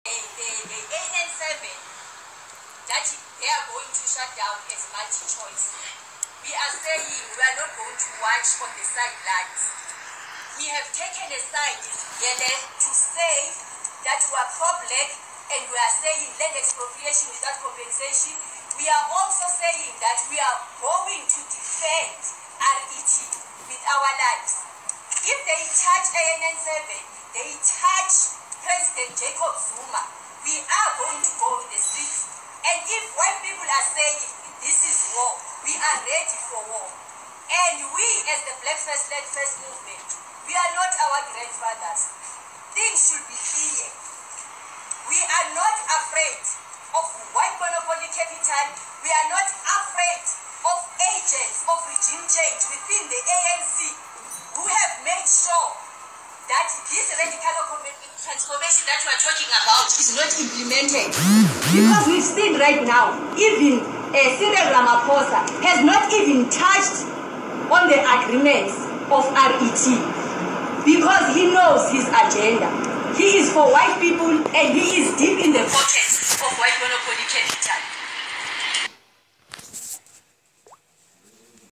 ANN7 that they are going to shut down as multi-choice. We are saying we are not going to watch on the sidelines. We have taken a side to say that we are pro-black and we are saying land expropriation without compensation. We are also saying that we are going to defend RET with our lives. If they touch ANN7, they touch President Jacob Zuma, we are going to go in the streets. And if white people are saying this is war, we are ready for war. And we as the Black First Land First movement, we are not our grandfathers. Things should be clear. We are not afraid of white monopoly capital. We are not afraid of agents of regime change within the ANC who have made sure that this radical transformation that we are talking about is not implemented. Because we've seen right now, even Cyril Ramaphosa has not even touched on the agreements of RET because he knows his agenda. He is for white people and he is deep in the pockets of white monopoly capital.